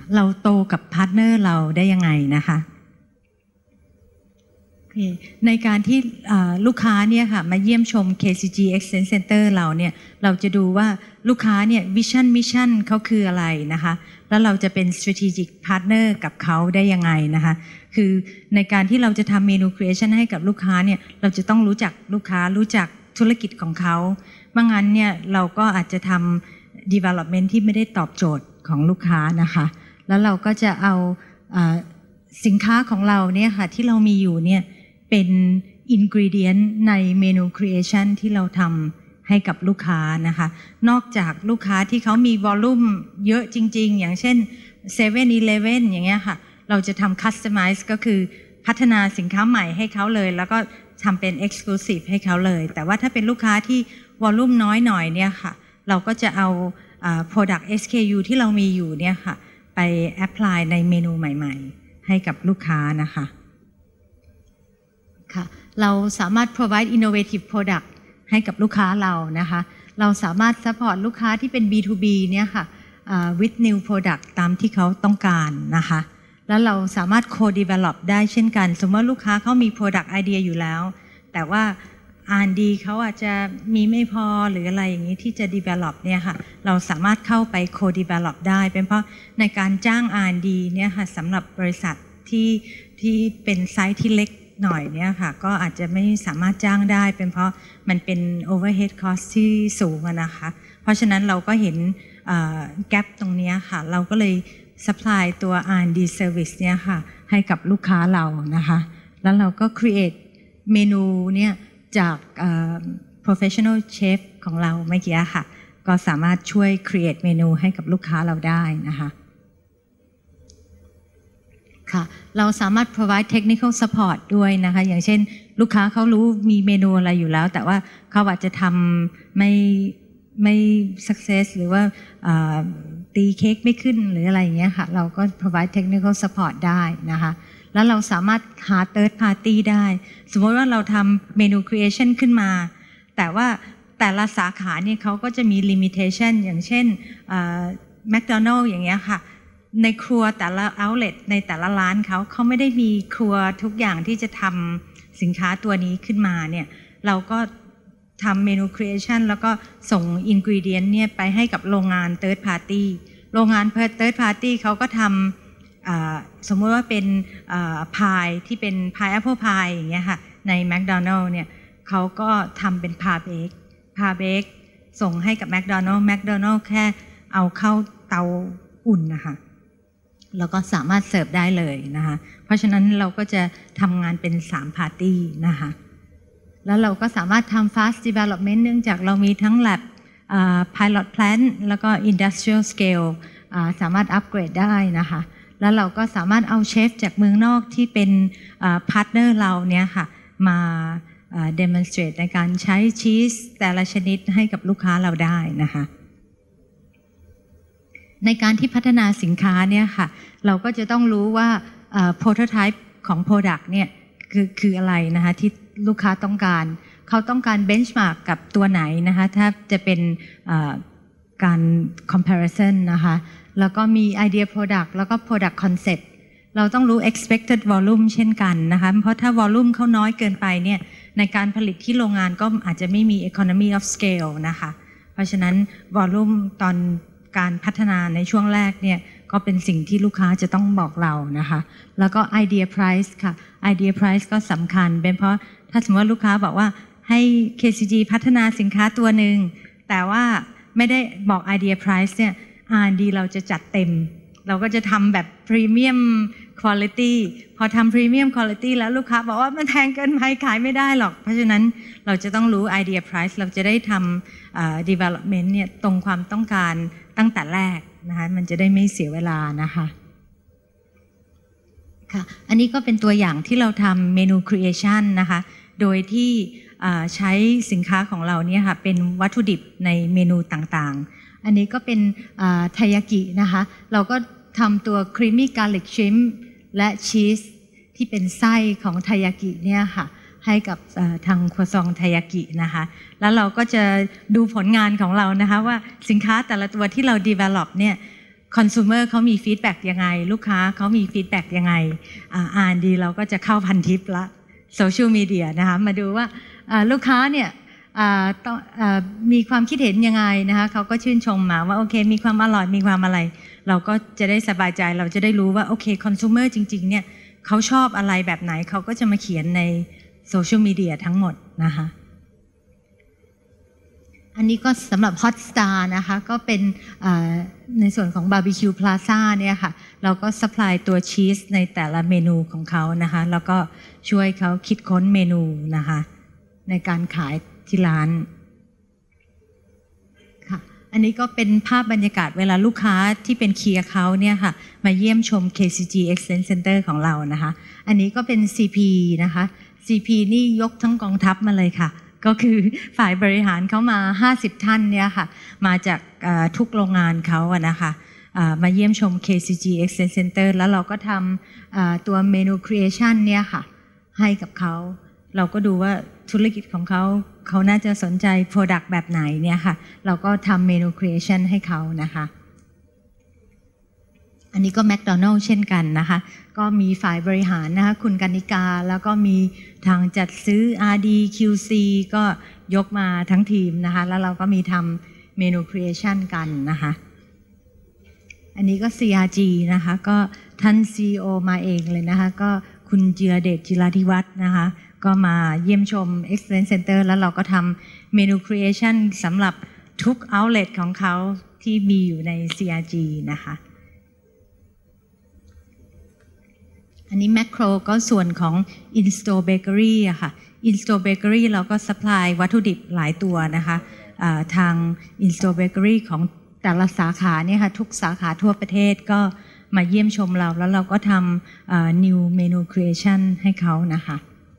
เราโตกับพาร์ทเนอร์เราได้ยังไงนะคะในการที่ลูกค้าเนี่ยค่ะมาเยี่ยมชม KCG Excellence Center เราเนี่ยเราจะดูว่าลูกค้าเนี่ยวิชั่นมิชชั่นเขาคืออะไรนะคะแล้วเราจะเป็น strategic partner กับเขาได้ยังไงนะคะคือในการที่เราจะทำเมนู creation ให้กับลูกค้าเนี่ยเราจะต้องรู้จักลูกค้ารู้จักธุรกิจของเขาไม่งั้นเนี่ยเราก็อาจจะทำ development ที่ไม่ได้ตอบโจทย์ของลูกค้านะคะแล้วเราก็จะเอาสินค้าของเราเนี่ยค่ะที่เรามีอยู่เนี่ยเป็นอินกรีเดียนในเมนู creation ที่เราทำให้กับลูกค้านะคะนอกจากลูกค้าที่เขามีวอลลุ่มเยอะจริงๆอย่างเช่น 7-Eleven อย่างเงี้ยค่ะเราจะทำ customize ก็คือพัฒนาสินค้าใหม่ให้เขาเลยแล้วก็ทำเป็น exclusive ให้เขาเลยแต่ว่าถ้าเป็นลูกค้าที่วอลลุ่มน้อยหน่อยเนี่ยค่ะเราก็จะเอาproduct SKU ที่เรามีอยู่เนี่ยค่ะไป apply ในเมนูใหม่ๆให้กับลูกค้านะคะค่ะเราสามารถ provide innovative product ให้กับลูกค้าเรานะคะเราสามารถ support ลูกค้าที่เป็น B2B เนี่ยค่ะwith new product ตามที่เขาต้องการนะคะแล้วเราสามารถ co-develop ได้เช่นกันสมมติว่าลูกค้าเขามี product idea อยู่แล้วแต่ว่า R&D เขาอาจจะมีไม่พอหรืออะไรอย่างนี้ที่จะ develop เนี่ยค่ะเราสามารถเข้าไป co-develop ได้เป็นเพราะในการจ้าง R&D เนี่ยค่ะสำหรับบริษัทที่เป็นไซส์ที่เล็กหน่อยเนี่ยค่ะก็อาจจะไม่สามารถจ้างได้เป็นเพราะมันเป็น overhead cost ที่สูงนะคะเพราะฉะนั้นเราก็เห็นgap ตรงนี้ค่ะเราก็เลย supply ตัว R&D service เนี่ยค่ะให้กับลูกค้าเรานะคะแล้วเราก็ create เมนูเนี่ยจาก professional chef ของเราเมื่อกี้ค่ะก็สามารถช่วย create เมนูให้กับลูกค้าเราได้นะคะค่ะเราสามารถ provide technical support ด้วยนะคะอย่างเช่นลูกค้าเขารู้มีเมนูอะไรอยู่แล้วแต่ว่าเขาอาจจะทำไม่ success หรือว่าตีเค้กไม่ขึ้นหรืออะไรอย่างเงี้ยค่ะเราก็ provide technical support ได้นะคะแล้วเราสามารถหา third party ได้สมมติว่าเราทำเมนู creation ขึ้นมาแต่ว่าแต่ละสาขาเนี่ยเขาก็จะมี limitation อย่างเช่นMcDonald's อย่างเงี้ยค่ะในครัวแต่ละ outlet ในแต่ละร้านเขาไม่ได้มีครัวทุกอย่างที่จะทำสินค้าตัวนี้ขึ้นมาเนี่ยเราก็ทำเมนู creation แล้วก็ส่ง ingredient เนี่ยไปให้กับโรงงาน third party โรงงาน third party เขาก็ทำสมมติว่าเป็นพายที่เป็น pineapple pie อย่างเงี้ยค่ะใน McDonald's เนี่ยเขาก็ทำเป็นพาเบกส่งให้กับ McDonald's แค่เอาเข้าเตาอุ่นนะคะแล้วก็สามารถเสิร์ฟได้เลยนะคะเพราะฉะนั้นเราก็จะทำงานเป็น3 party นะคะแล้วเราก็สามารถทำ fast development เนื่องจากเรามีทั้ง lab pilot plant แล้วก็ industrial scale สามารถอัปเกรดได้นะคะแล้วเราก็สามารถเอาเชฟจากเมืองนอกที่เป็นพาร์ทเนอร์เราเนี่ยค่ะมา demonstrate ในการใช้ชีสแต่ละชนิดให้กับลูกค้าเราได้นะคะในการที่พัฒนาสินค้าเนี่ยค่ะเราก็จะต้องรู้ว่าprototype ของ product เนี่ยคืออะไรนะคะที่ลูกค้าต้องการเขาต้องการ benchmark กับตัวไหนนะคะถ้าจะเป็นการ comparison นะคะแล้วก็มี idea product แล้วก็ product concept เราต้องรู้ expected volume เช่นกันนะคะเพราะถ้า volume เขาน้อยเกินไปเนี่ยในการผลิตที่โรงงานก็อาจจะไม่มี economy of scale นะคะเพราะฉะนั้น volume ตอนการพัฒนาในช่วงแรกเนี่ยก็เป็นสิ่งที่ลูกค้าจะต้องบอกเรานะคะแล้วก็ idea price ค่ะ idea price ก็สำคัญเป็นเพราะถ้าสมมติว่าลูกค้าบอกว่าให้ KCG พัฒนาสินค้าตัวหนึ่งแต่ว่าไม่ได้บอก idea price เนี่ย R&D เราจะจัดเต็มเราก็จะทำแบบ premium quality พอทำ premium quality แล้วลูกค้าบอกว่ามันแพงเกินไปขายไม่ได้หรอกเพราะฉะนั้นเราจะต้องรู้ idea price เราจะได้ทำdevelopment เนี่ยตรงความต้องการตั้งแต่แรกนะคะมันจะได้ไม่เสียเวลานะคะค่ะอันนี้ก็เป็นตัวอย่างที่เราทำเมนู creation นะคะโดยที่ใช้สินค้าของเราเนี่ยค่ะเป็นวัตถุดิบในเมนูต่างๆอันนี้ก็เป็นไทยากินะคะเราก็ทำตัว creamy garlic shrimp และชีสที่เป็นไส้ของไทยากิเนี่ยค่ะให้กับทางครัวซองไทยากินะคะแล้วเราก็จะดูผลงานของเรานะคะว่าสินค้าแต่ละตัวที่เรา develop เนี่ยคอน sumer เขามีฟีดแบ็กยังไงลูกค้าเขามีฟีดแบ็กยังไงR&D เราก็จะเข้าพันทิปละโซเชียลมีเดียนะคะมาดูว่าลูกค้าเนี่ยมีความคิดเห็นยังไงนะคะเขาก็ชื่นชมมาว่าโอเคมีความอร่อยมีความอะไรเราก็จะได้สบายใจเราจะได้รู้ว่าโอเคคอน sumer จริงๆเนี่ยเขาชอบอะไรแบบไหนเขาก็จะมาเขียนในโซเชียลมีเดียทั้งหมดนะคะอันนี้ก็สำหรับ Hot Star นะคะก็เป็นในส่วนของ Barbecue Plaza เนี่ยค่ะเราก็ supply ตัวชีสในแต่ละเมนูของเขานะคะแล้วก็ช่วยเขาคิดค้นเมนูนะคะในการขายที่ร้านค่ะอันนี้ก็เป็นภาพบรรยากาศเวลาลูกค้าที่เป็น Key Account เนี่ยค่ะมาเยี่ยมชม KCG Excellence Center ของเรานะคะอันนี้ก็เป็น CP นะคะ CP นี่ยกทั้งกองทัพมาเลยค่ะก็คือฝ่ายบริหารเขามา50ท่านเนี่ยค่ะมาจากทุกโรงงานเขาอะนะคะมาเยี่ยมชม KCG Excellence Center แล้วเราก็ทำตัวเมนู Creation เนี่ยค่ะให้กับเขาเราก็ดูว่าธุรกิจของเขาน่าจะสนใจ Product แบบไหนเนี่ยค่ะเราก็ทำเมนู Creation ให้เขานะคะอันนี้ก็ McDonald's เช่นกันนะคะก็มีฝ่ายบริหารนะคะคุณกนิกาแล้วก็มีทางจัดซื้อ RD QC ก็ยกมาทั้งทีมนะคะแล้วเราก็มีทำเมนู Creation กันนะคะอันนี้ก็ CRG นะคะก็ท่าน CEO มาเองเลยนะคะก็คุณจิรเดชจิราธิวัฒน์นะคะก็มาเยี่ยมชม Excellence Center แล้วเราก็ทำเมนู Creation สำหรับทุก outlet ของเขาที่มีอยู่ใน CRG นะคะอันนี้แมคโครก็ส่วนของ In-Store Bakery อะค่ะ In-Store Bakery เราก็ supply วัตถุดิบหลายตัวนะคะทาง In-Store Bakery ของแต่ละสาขาเนี่ยค่ะทุกสาขาทั่วประเทศก็มาเยี่ยมชมเราแล้วเราก็ทำ New Menu Creation ให้เขานะคะ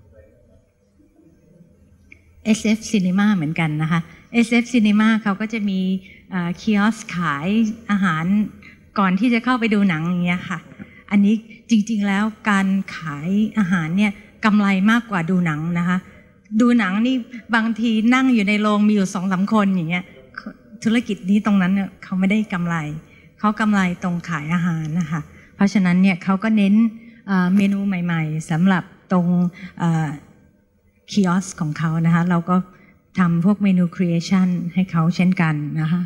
SF Cinema เหมือนกันนะคะ SF Cinema เขาก็จะมีคิออสขายอาหารก่อนที่จะเข้าไปดูหนังอย่างเงี้ยค่ะอันนี้จริงๆแล้วการขายอาหารเนี่ยกำไรมากกว่าดูหนังนะคะดูหนังนี่บางทีนั่งอยู่ในโรงมีอยู่2-3 คนอย่างเงี้ยธุรกิจนี้ตรงนั้นเนี่ยเขาไม่ได้กำไรเขากำไรตรงขายอาหารนะคะเพราะฉะนั้นเนี่ยเขาก็เน้นเมนูใหม่ๆสำหรับตรงคิออสของเขานะคะเราก็ทำพวกเมนู creation ให้เขาเช่นกันนะคะ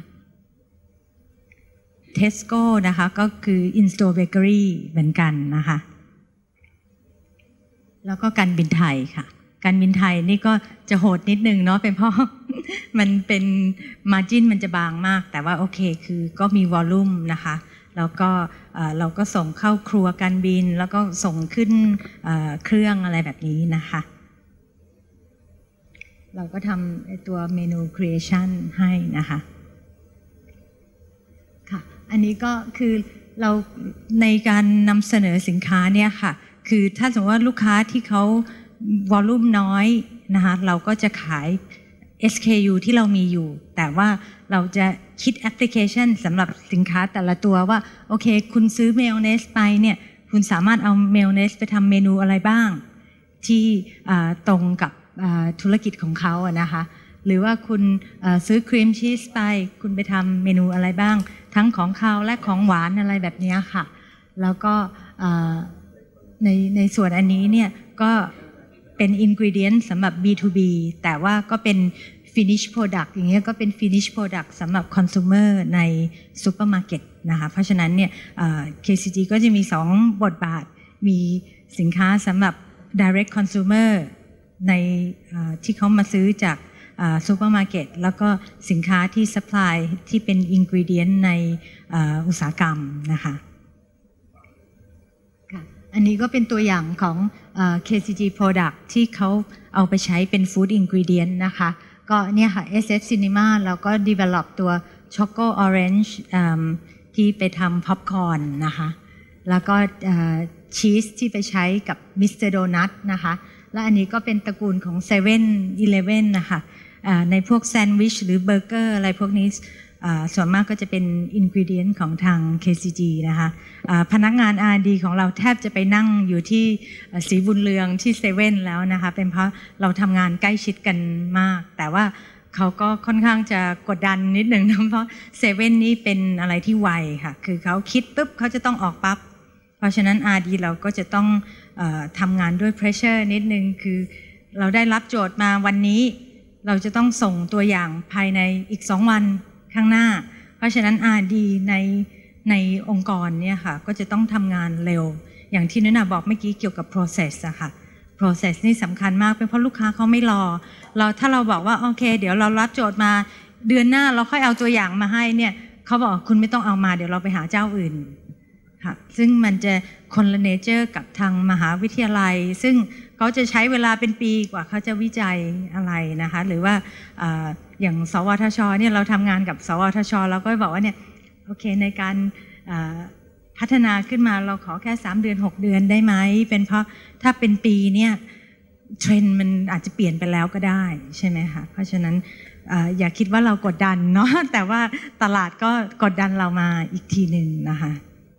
Tesco นะคะก็คือ In-Store Bakery เหมือนกันนะคะแล้วก็การบินไทยค่ะการบินไทยนี่ก็จะโหดนิดนึงเนาะเป็นเพราะ มันเป็น margin มันจะบางมากแต่ว่าโอเคคือก็มี volume นะคะแล้วก็เราก็ส่งเข้าครัวการบินแล้วก็ส่งขึ้นเครื่องอะไรแบบนี้นะคะเราก็ทำตัวเมนู creation ให้นะคะอันนี้ก็คือเราในการนำเสนอสินค้าเนี่ยค่ะคือถ้าสมมติว่าลูกค้าที่เขาวอลลุ่มน้อยนะคะเราก็จะขาย SKU ที่เรามีอยู่แต่ว่าเราจะคิดแอปพลิเคชันสำหรับสินค้าแต่ละตัวว่าโอเคคุณซื้อเมลเนสไปเนี่ยคุณสามารถเอาเมลเนสไปทำเมนูอะไรบ้างที่ตรงกับธุรกิจของเขาอะนะคะหรือว่าคุณซื้อครีมชีสไปคุณไปทำเมนูอะไรบ้างทั้งของคาวและของหวานอะไรแบบนี้ค่ะแล้วก็ในส่วนอันนี้เนี่ยก็เป็น ingredient สำหรับ B2B แต่ว่าก็เป็น finish product อย่างเงี้ยก็เป็น finish product สำหรับ consumer ในซูเปอร์มาร์เก็ตนะคะเพราะฉะนั้นเนี่ย KCG ก็จะมี2 บทบาทมีสินค้าสำหรับ direct consumer ในที่เขามาซื้อจากซูเปอร์มาร์เก็ตแล้วก็สินค้าที่ supply ที่เป็น ingredient ในอุตสาหกรรมนะคะอันนี้ก็เป็นตัวอย่างของKCG product ที่เขาเอาไปใช้เป็น food ingredient นะคะก็เนี่ยค่ะ SF Cinema เราก็ develop ตัว Choco Orange ที่ไปทำ popcorn นะคะแล้วก็ชีสที่ไปใช้กับ Mr. Donut นะคะและอันนี้ก็เป็นตระกูลของ 7-Eleven นะคะในพวกแซนด์วิชหรือเบอร์เกอร์อะไรพวกนี้ส่วนมากก็จะเป็นอินกรีเดียนต์ของทาง KCG นะคะพนักงาน R&D ของเราแทบจะไปนั่งอยู่ที่ศรีบุญเรืองที่เซเว่นแล้วนะคะเป็นเพราะเราทำงานใกล้ชิดกันมากแต่ว่าเขาก็ค่อนข้างจะกดดันนิดหนึ่งนะเพราะเซเว่นนี่เป็นอะไรที่ไวค่ะคือเขาคิดปุ๊บเขาจะต้องออกปั๊บเพราะฉะนั้น RD เราก็จะต้องทำงานด้วย pressure นิดนึงคือเราได้รับโจทย์มาวันนี้เราจะต้องส่งตัวอย่างภายในอีก2 วันข้างหน้าเพราะฉะนั้น RD ในองค์กรเนี่ยค่ะก็จะต้องทำงานเร็วอย่างที่นุ่นบอกเมื่อกี้เกี่ยวกับ process อะค่ะ process นี่สำคัญมากเป็นเพราะลูกค้าเขาไม่รอถ้าเราบอกว่าโอเคเดี๋ยวเรารับโจทย์มาเดือนหน้าเราค่อยเอาตัวอย่างมาให้เนี่ยเขาบอกคุณไม่ต้องเอามาเดี๋ยวเราไปหาเจ้าอื่นค่ะซึ่งมันจะคนละเนเจอร์กับทางมหาวิทยาลัยซึ่งเขาจะใช้เวลาเป็นปีกว่าเขาจะวิจัยอะไรนะคะหรือว่าอย่างสวทชเนี่ยเราทำงานกับสวทชเราก็บอกว่าเนี่ยโอเคในการพัฒนาขึ้นมาเราขอแค่3 เดือน 6 เดือนได้ไหมเป็นเพราะถ้าเป็นปีเนี่ยเทรนด์มันอาจจะเปลี่ยนไปแล้วก็ได้ใช่ไหมคะเพราะฉะนั้นอย่าคิดว่าเรากดดันเนาะแต่ว่าตลาดก็กดดันเรามาอีกทีหนึ่งนะคะ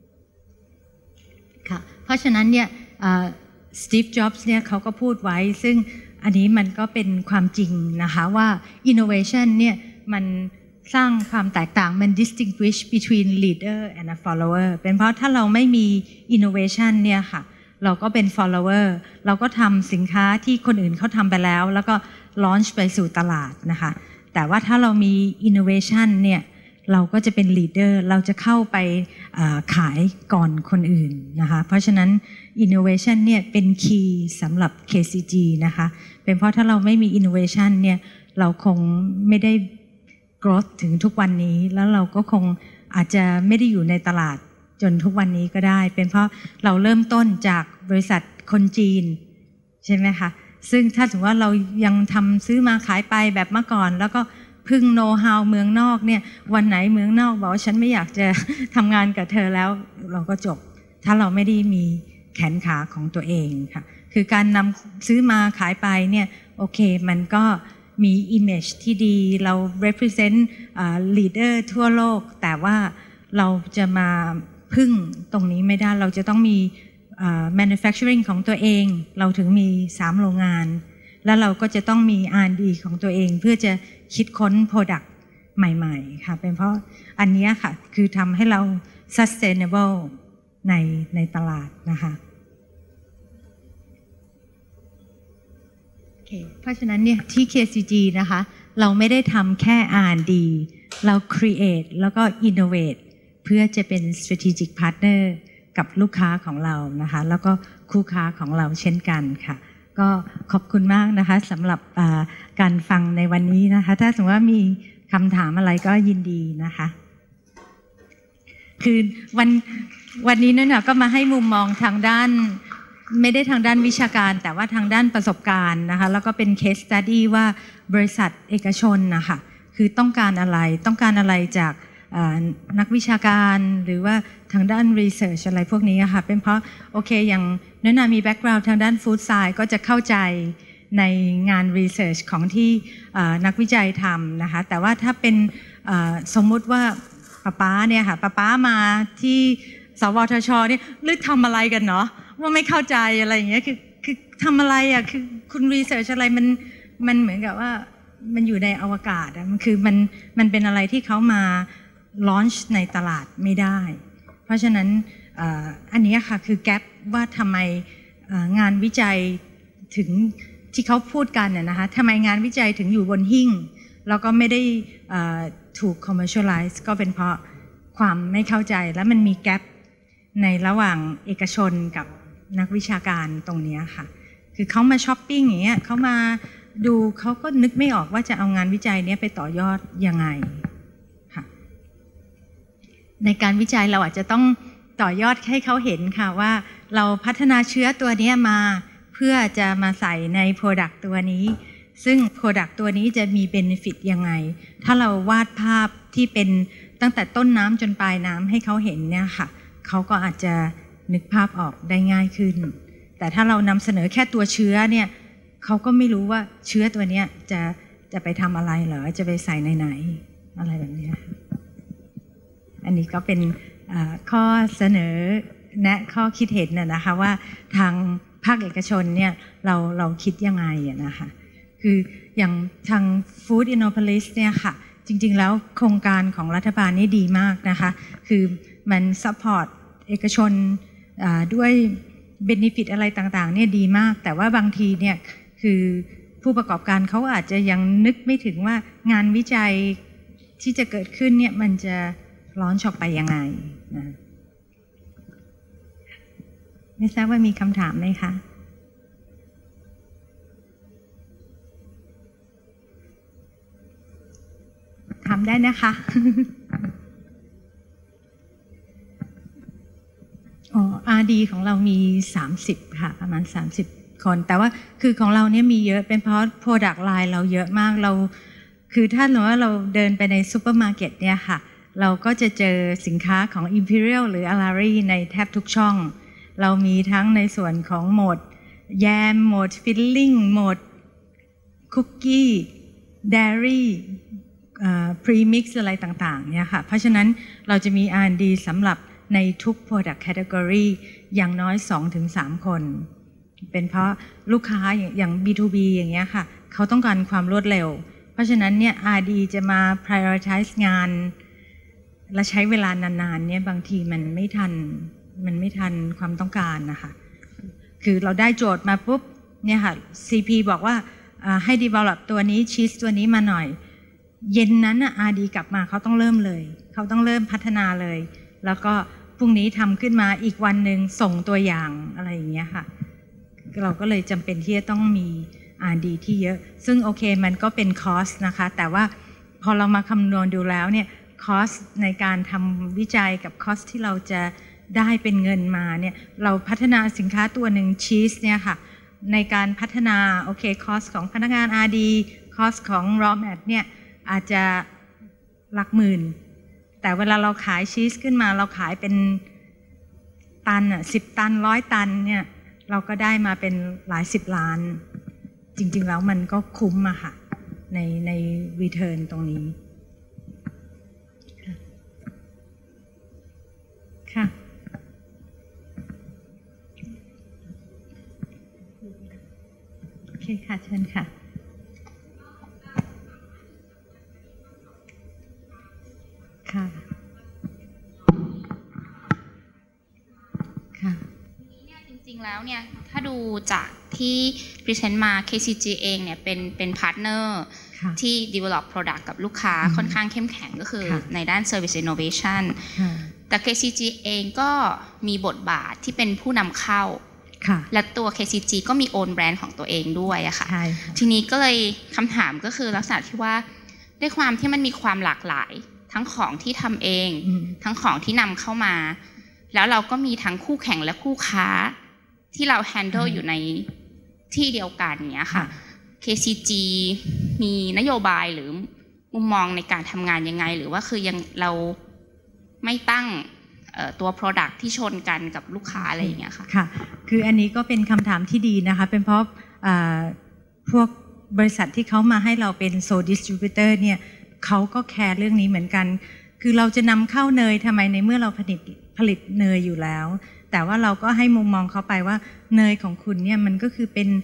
ค่ะเพราะฉะนั้นเนี่ยสตีฟ จ็อบส์เนี่ยเขาก็พูดไว้ซึ่งอันนี้มันก็เป็นความจริงนะคะว่า innovation เนี่ยมันสร้างความแตกต่างมัน distinguish between leader and a follower เป็นเพราะถ้าเราไม่มี innovation เนี่ยค่ะเราก็เป็น follower เราก็ทำสินค้าที่คนอื่นเขาทำไปแล้วแล้วก็ launch ไปสู่ตลาดนะคะแต่ว่าถ้าเรามี innovation เนี่ยเราก็จะเป็น leader เราจะเข้าไปขายก่อนคนอื่นนะคะเพราะฉะนั้น innovation เนี่ยเป็น key สำหรับ KCG นะคะเป็นเพราะถ้าเราไม่มี innovation เนี่ยเราคงไม่ได้growth ถึงทุกวันนี้แล้วเราก็คงอาจจะไม่ได้อยู่ในตลาดจนทุกวันนี้ก็ได้เป็นเพราะเราเริ่มต้นจากบริษัทคนจีนใช่ไหมคะซึ่งถ้าสมมติว่าเรายังทำซื้อมาขายไปแบบเมื่อก่อนแล้วก็พึ่งโน้ตฮาวเมืองนอกเนี่ยวันไหนเมืองนอกบอกว่าฉันไม่อยากจะทำงานกับเธอแล้วเราก็จบถ้าเราไม่ได้มีแขนขาของตัวเองค่ะคือการนำซื้อมาขายไปเนี่ยโอเคมันก็มี image ที่ดีเรา represent leader ทั่วโลกแต่ว่าเราจะมาพึ่งตรงนี้ไม่ได้เราจะต้องมีmanufacturing ของตัวเองเราถึงมี3 โรงงานแล้วเราก็จะต้องมี R&D ของตัวเองเพื่อจะคิดค้น product ใหม่ๆค่ะเป็นเพราะอันนี้ค่ะคือทำให้เรา sustainable ในตลาดนะคะเพราะฉะนั้นเนี่ยที่ KCG นะคะเราไม่ได้ทำแค่ R&D เรา create แล้วก็ innovate เพื่อจะเป็น strategic partner กับลูกค้าของเรานะคะแล้วก็คู่ค้าของเราเช่นกันค่ะก็ขอบคุณมากนะคะสำหรับการฟังในวันนี้นะคะถ้าสมมติว่ามีคำถามอะไรก็ยินดีนะคะคือวันนี้เนี่ยก็มาให้มุมมองทางด้านไม่ได้ทางด้านวิชาการแต่ว่าทางด้านประสบการณ์นะคะแล้วก็เป็น case study ว่าบริษัทเอกชนนะคะคือต้องการอะไรจากนักวิชาการหรือว่าทางด้าน research อะไรพวกนี้ค่ะเป็นเพราะโอเคอย่างน้อยมี background ทางด้าน food science ก็จะเข้าใจในงาน research ของที่นักวิจัยทำนะคะแต่ว่าถ้าเป็นสมมุติว่าป๊าเนี่ยค่ะป๊ามาที่สวทชเนี่ยหรือทำอะไรกันเนาะว่าไม่เข้าใจอะไรอย่างเงี้ยคือทำอะไรอ่ะคือคุณ research อะไรมันเหมือนกับว่ามันอยู่ในอวกาศอ่ะมันคือมันเป็นอะไรที่เขามาlaunch ในตลาดไม่ได้เพราะฉะนั้นอันนี้ค่ะคือแกปว่าทำไมงานวิจัยถึงที่เขาพูดกันนะคะทำไมงานวิจัยถึงอยู่บนหิ้งแล้วก็ไม่ได้ถูก commercialize ก็เป็นเพราะความไม่เข้าใจและมันมีแกปในระหว่างเอกชนกับนักวิชาการตรงนี้ค่ะคือเขามาช้อปปิ้งอย่างเงี้ยเขามาดูเขาก็นึกไม่ออกว่าจะเอางานวิจัยนี้ไปต่อยอดยังไงในการวิจัยเราอาจจะต้องต่อยอดให้เขาเห็นค่ะว่าเราพัฒนาเชื้อตัวนี้มาเพื่อจะมาใส่ใน Product ตัวนี้ซึ่ง Product ตัวนี้จะมี Benefit ยังไงถ้าเราวาดภาพที่เป็นตั้งแต่ต้นน้ำจนปลายน้ำให้เขาเห็นเนี่ยค่ะเขาก็อาจจะนึกภาพออกได้ง่ายขึ้นแต่ถ้าเรานำเสนอแค่ตัวเชื้อเนี่ยเขาก็ไม่รู้ว่าเชื้อตัวนี้จะไปทำอะไรเหรอจะไปใส่ในไหนอะไรแบบนี้อันนี้ก็เป็นข้อเสนอแนะข้อคิดเห็นนะคะว่าทางภาคเอกชนเนี่ยเราคิดยังไงนะคะคืออย่างทาง Food Innopolis เนี่ยค่ะจริงๆแล้วโครงการของรัฐบาลนี่ดีมากนะคะคือมันซัพพอร์ตเอกชนด้วยเบเนฟิตอะไรต่างๆเนี่ยดีมากแต่ว่าบางทีเนี่ยคือผู้ประกอบการเขาอาจจะยังนึกไม่ถึงว่างานวิจัยที่จะเกิดขึ้นเนี่ยมันจะล้อนออกไปยังไงนะไม่ทราบว่ามีคำถามไหมคะถามได้นะคะ RD ของเรามี30ค่ะประมาณ30คนแต่ว่าคือของเราเนี่ยมีเยอะเป็นเพราะ Product Line เราเยอะมากเราคือถ้าเราเดินไปในซูเปอร์มาร์เก็ตเนี่ยค่ะเราก็จะเจอสินค้าของ Imperial หรือ Alari ในแทบทุกช่องเรามีทั้งในส่วนของโหมดแยมโหมดฟิลลิ่งโหมดคุกกี้เดรี่พรีมิกซ์อะไรต่างๆเนี่ยค่ะเพราะฉะนั้นเราจะมี R&D สำหรับในทุก Product Category อย่างน้อย 2-3 คนเป็นเพราะลูกค้าอย่าง B2B อย่างเงี้ยค่ะเขาต้องการความรวดเร็วเพราะฉะนั้นเนี่ย R&D จะมา prioritize งานและใช้เวลานานๆเนี่ยบางทีมันไม่ทันความต้องการนะคะคือเราได้โจทย์มาปุ๊บเนี่ยค่ะ CP บอกว่าให้ develop ตัวนี้ชีสตัวนี้มาหน่อยเย็นนั้นRD กลับมาเขาต้องเริ่มเลยเขาต้องเริ่มพัฒนาเลยแล้วก็พรุ่งนี้ทำขึ้นมาอีกวันหนึ่งส่งตัวอย่างอะไรอย่างเงี้ยค่ะเราก็เลยจำเป็นที่จะต้องมี R&D ที่เยอะซึ่งโอเคมันก็เป็นคอสนะคะแต่ว่าพอเรามาคำนวณดูแล้วเนี่ยคอสในการทำวิจัยกับคอสที่เราจะได้เป็นเงินมาเนี่ยเราพัฒนาสินค้าตัวหนึ่งชีสเนี่ยค่ะในการพัฒนาโอเคคอสของพนักงาน R&D คอสของ raw mat เนี่ยอาจจะหลักหมื่นแต่เวลาเราขายชีสขึ้นมาเราขายเป็นตัน10 ตัน100 ตันเนี่ยเราก็ได้มาเป็นหลาย10 ล้านจริงๆแล้วมันก็คุ้มอะค่ะใน return ตรงนี้ค่ะโอเคค่ะเชิญค่ะค่ะค่ะจริงๆแล้วเนี่ยถ้าดูจากที่ present มา KCG เองเนี่ยเป็นพาร์ทเนอร์ที่ develop product กับลูกค้าค่อนข้างเข้มแข็งก็คือในด้าน service innovation แต่ KCG เองก็มีบทบาทที่เป็นผู้นำเข้าและตัว KCG ก็มี own brand ของตัวเองด้วยอะค่ะทีนี้ก็เลยคำถามก็คือลักษณะที่ว่าด้วยความที่มันมีความหลากหลายทั้งของที่ทำเองทั้งของที่นำเข้ามาแล้วเราก็มีทั้งคู่แข่งและคู่ค้าที่เรา handle อยู่ในที่เดียวกันเนี้ยค่ะ KCG มีนโยบายหรือมุมมองในการทำงานยังไงหรือว่าคือยังเราไม่ตั้งตัว product ที่ชนกันกับลูกค้าอะไรอย่างเงี้ยค่ะค่ะคืออันนี้ก็เป็นคำถามที่ดีนะคะเป็นเพราะพวกบริษัทที่เขามาให้เราเป็นโซดิสทริบิวเตอร์เนี่ยเขาก็แคร์เรื่องนี้เหมือนกันคือเราจะนำเข้าเนยทำไมในเมื่อเราผลิตเนยอยู่แล้วแต่ว่าเราก็ให้มุมมองเขาไปว่าเนยของคุณเนี่ยมันก็คือเป็น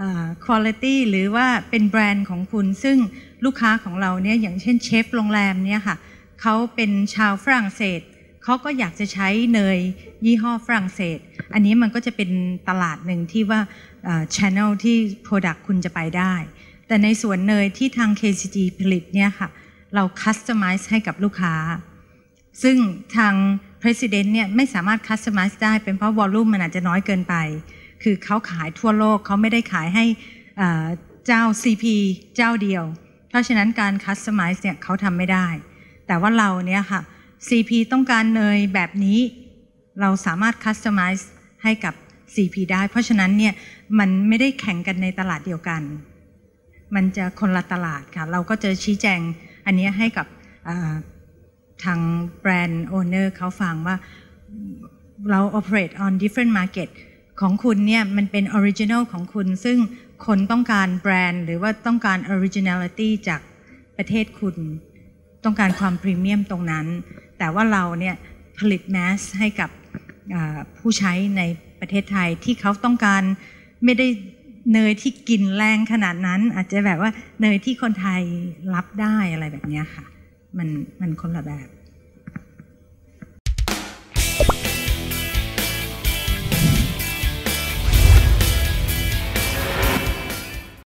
quality หรือว่าเป็นแบรนด์ของคุณซึ่งลูกค้าของเราเนี่ยอย่างเช่นเชฟโรงแรมเนี่ยค่ะเขาเป็นชาวฝรั่งเศสเขาก็อยากจะใช้เนยยี่ห้อฝรั่งเศสอันนี้มันก็จะเป็นตลาดหนึ่งที่ว่าchannel ที่ product คุณจะไปได้แต่ในส่วนเนยที่ทาง KCG ผลิตเนี่ยค่ะเรา customize ให้กับลูกค้าซึ่งทาง President เนี่ยไม่สามารถ customize ได้เป็นเพราะ volume มันอาจจะน้อยเกินไปคือเขาขายทั่วโลกเขาไม่ได้ขายให้เจ้า CP เจ้าเดียวเพราะฉะนั้นการ customize เนี่ยเขาทำไม่ได้แต่ว่าเราเนี่ยค่ะ CP ต้องการเนยแบบนี้เราสามารถ customize ให้กับ CP ได้เพราะฉะนั้นเนี่ยมันไม่ได้แข่งกันในตลาดเดียวกันมันจะคนละตลาดค่ะเราก็จะชี้แจงอันนี้ให้กับทางแบรนด์โอเนอร์เขาฟังว่าเรา operate on different market ของคุณเนี่ยมันเป็น original ของคุณซึ่งคนต้องการแบรนด์หรือว่าต้องการ originality จากประเทศคุณต้องการความพรีเมียมตรงนั้นแต่ว่าเราเนี่ยผลิตแมสให้กับผู้ใช้ในประเทศไทยที่เขาต้องการไม่ได้เนยที่กินแรงขนาดนั้นอาจจะแบบว่าเนยที่คนไทยรับได้อะไรแบบนี้ค่ะมันคนละแบบ